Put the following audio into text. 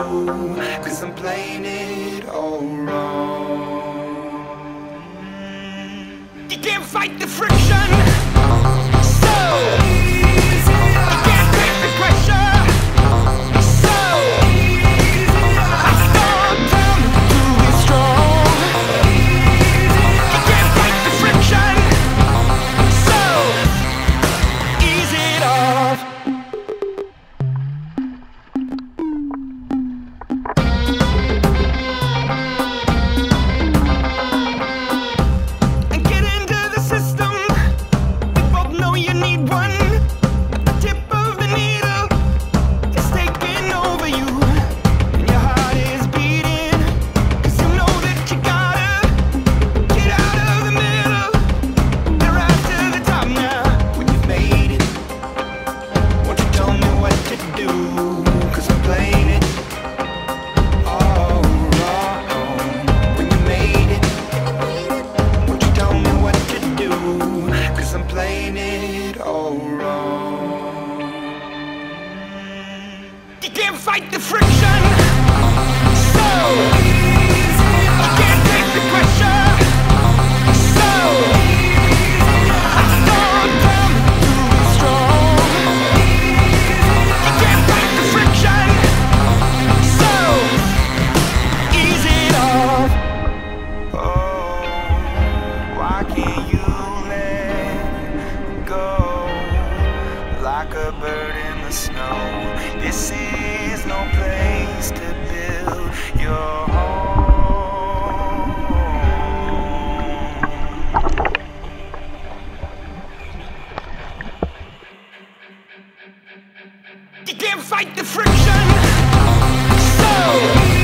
'cause I'm playing it all wrong. You can't fight the friction, so you can't take the pressure, so I start down to be strong. You can't fight the friction, so ease it off. Fight the friction, so you can't take the pressure, so I start down to be strong. You can't fight the friction, so ease it off. Oh, why can't you let go like a bird in the snow? This is no place to build your home. You can't fight the friction, so